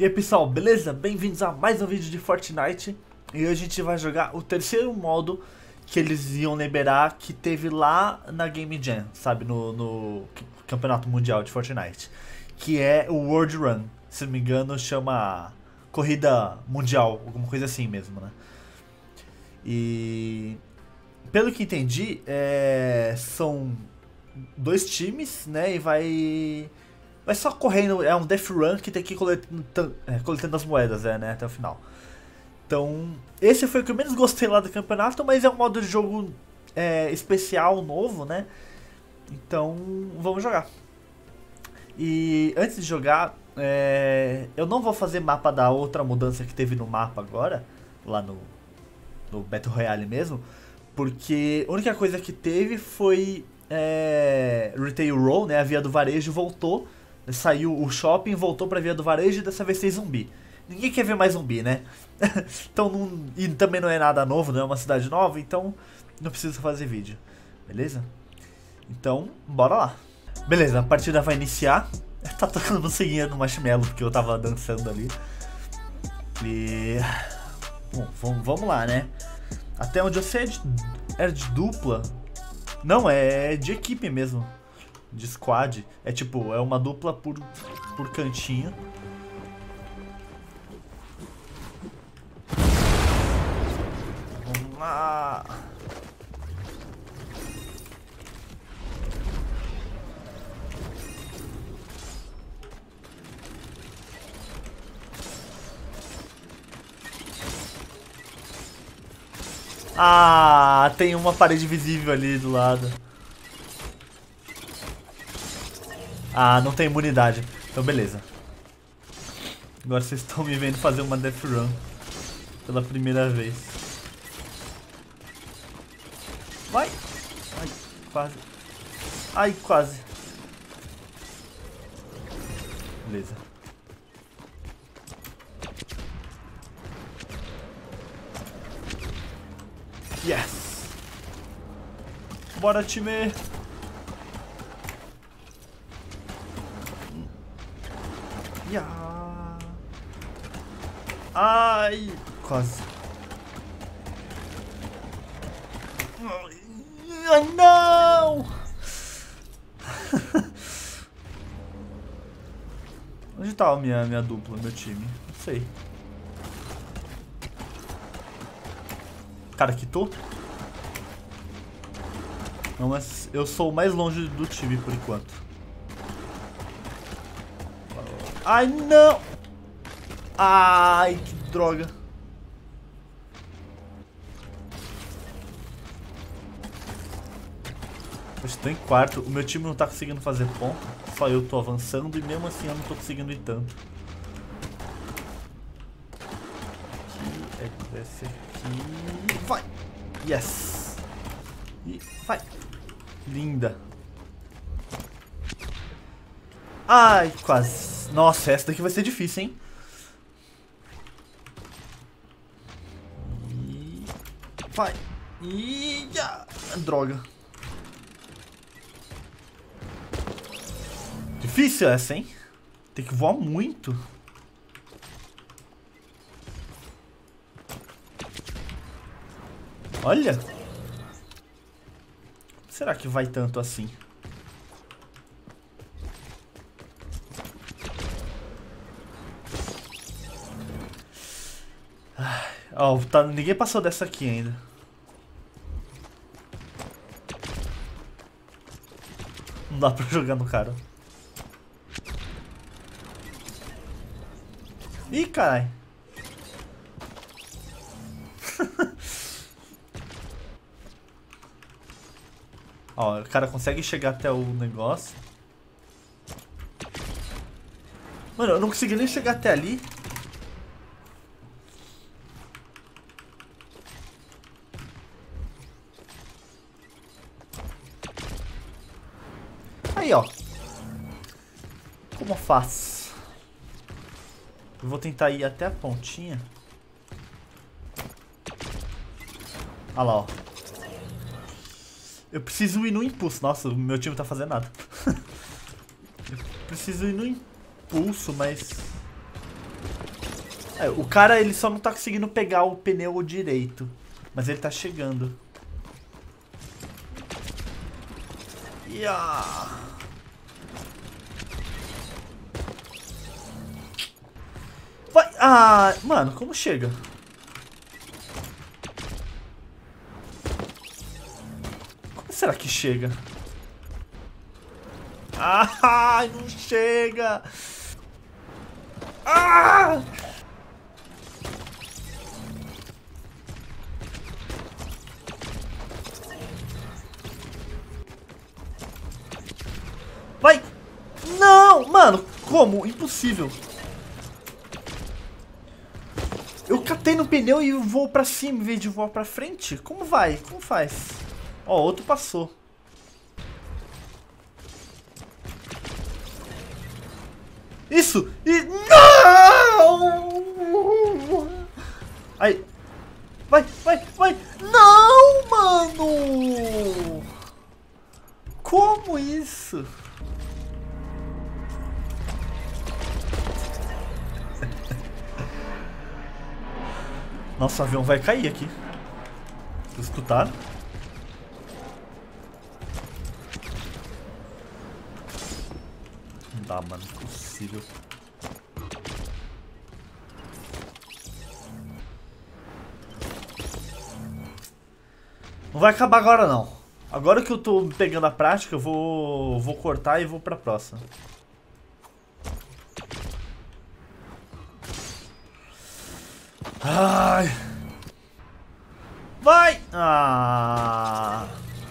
E aí pessoal, beleza? Bem-vindos a mais um vídeo de Fortnite. E hoje a gente vai jogar o terceiro modo que eles iam liberar, que teve lá na Game Jam, sabe? No Campeonato Mundial de Fortnite, que é o World Run. Se não me engano chama Corrida Mundial, alguma coisa assim mesmo, né? E pelo que entendi, são dois times, né? E vai só correndo, é um Death Run que tem que ir coletando as moedas, né, até o final. Então, esse foi o que eu menos gostei lá do campeonato, mas é um modo de jogo especial, novo, né? Então, vamos jogar. E antes de jogar, eu não vou fazer mapa da outra mudança que teve no mapa agora, lá no Battle Royale mesmo, porque a única coisa que teve foi Retail Row, né? A via do varejo voltou. Saiu o shopping, voltou pra via do varejo e dessa vez tem zumbi. Ninguém quer ver mais zumbi, né? Então e também não é nada novo, não é uma cidade nova, então não precisa fazer vídeo. Beleza? Então, bora lá. Beleza, a partida vai iniciar. Tá tocando musiquinha no Marshmello, porque eu tava dançando ali. E... bom, vamos lá, né? Até onde eu sei é de dupla. Não, é de equipe mesmo. De squad. É tipo, é uma dupla por cantinho. Vamos lá. Ah, tem uma parede visível ali do lado. Ah, não tem imunidade. Então beleza. Agora vocês estão me vendo fazer uma Death Run pela primeira vez. Vai! Ai, quase. Ai, quase. Beleza. Yes! Bora, time! Ai, quase. Ai, não! Onde tá a minha dupla, meu time? Não sei. Cara, quitou? Não, mas eu sou o mais longe do time por enquanto. Ai, não! Ai, que droga. Eu estou em quarto. O meu time não tá conseguindo fazer ponto. Só eu tô avançando e mesmo assim eu não tô conseguindo ir tanto. Aqui, desce aqui. Vai! Yes! E vai! Linda! Ai, quase. Nossa, essa daqui vai ser difícil, hein? E... vai! E... droga! Difícil essa, hein? Tem que voar muito. Olha! Será que vai tanto assim? Ó, ninguém passou dessa aqui ainda. Não dá pra jogar no cara. Ih, carai. Ó, o cara consegue chegar até o negócio. Mano, eu não consegui nem chegar até ali. Aí, ó. Como eu faço? Eu vou tentar ir até a pontinha. Olha lá, ó. Eu preciso ir no impulso. Nossa, o meu time não tá fazendo nada. Eu preciso ir no impulso, mas... O cara, ele só não tá conseguindo pegar o pneu direito. Mas ele tá chegando. Yeah. Vai! Ah, mano, como chega? Como será que chega? Ah, não chega! Ah! Vai! Não! Mano, como? Impossível. Eu catei no pneu e vou pra cima em vez de voar pra frente? Como vai? Como faz? Ó, outro passou. Isso! E... Não! Aí. Vai, vai, vai! Não, mano! Como isso? Nossa, o avião vai cair aqui. Vocês escutaram? Não dá, mano. Impossível. Não vai acabar agora, não. Agora que eu tô pegando a prática, eu vou cortar e vou pra próxima. Ai. Vai! Ah.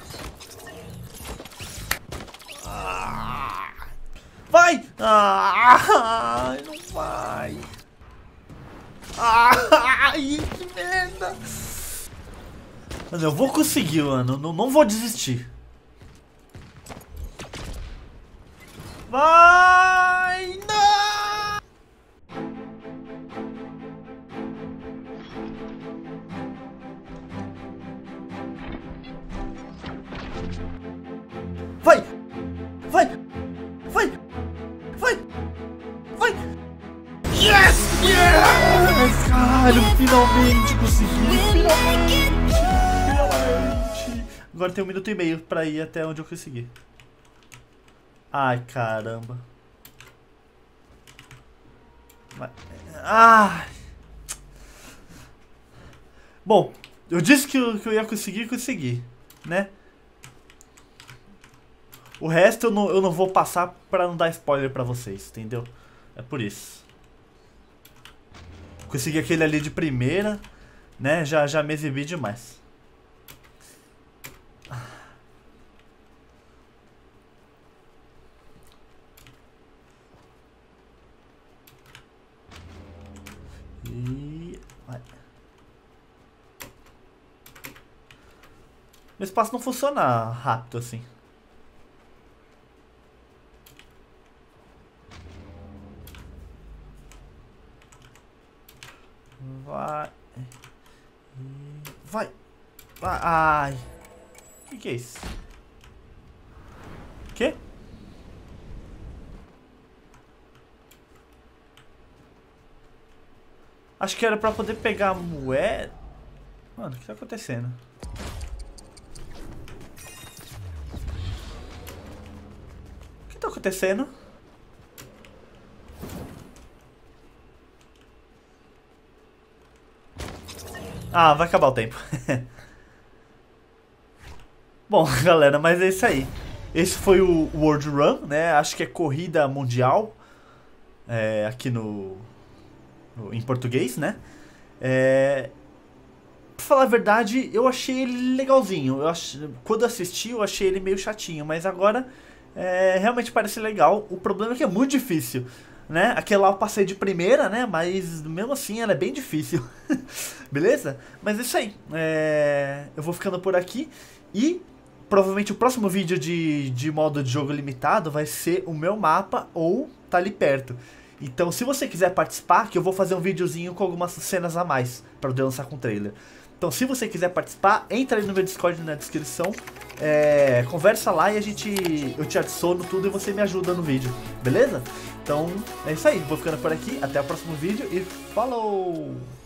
Vai! Ah, não vai! Ai, que merda! Mano, eu vou conseguir, mano. Não vou desistir. Vai! Não! Vai! Vai! Vai! Vai! Vai! Yes! Yes! Caralho, finalmente consegui! Finalmente! Finalmente! Agora tem 1 minuto e meio pra ir até onde eu conseguir. Ai, caramba. Vai. Ai! Bom, eu disse que eu ia conseguir, né? O resto eu não vou passar pra não dar spoiler pra vocês, entendeu? É por isso. Consegui aquele ali de primeira, né? Já me exibi demais. E... vai. Meu espaço não funciona rápido assim. Vai. Vai. Vai. Ai. O que é isso? O quê? Acho que era pra poder pegar a moeda. Mano, o que tá acontecendo? O que tá acontecendo? Ah, vai acabar o tempo. Bom, galera, mas é isso aí. Esse foi o World Run, né? Acho que é corrida mundial. Aqui em português, né? Pra falar a verdade, eu achei ele legalzinho. Quando assisti, eu achei ele meio chatinho. Mas agora, realmente parece legal. O problema é que é muito difícil, né? Aquele lá eu passei de primeira, né? Mas mesmo assim ela é bem difícil. Beleza? Mas é isso aí. Eu vou ficando por aqui. E provavelmente o próximo vídeo de modo de jogo limitado vai ser o meu mapa ou tá ali perto. Então se você quiser participar, que eu vou fazer um videozinho com algumas cenas a mais pra poder lançar com trailer. Então se você quiser participar, entra aí no meu Discord na descrição, conversa lá e eu te adiciono tudo e você me ajuda no vídeo, beleza? Então é isso aí, vou ficando por aqui, até o próximo vídeo e falou!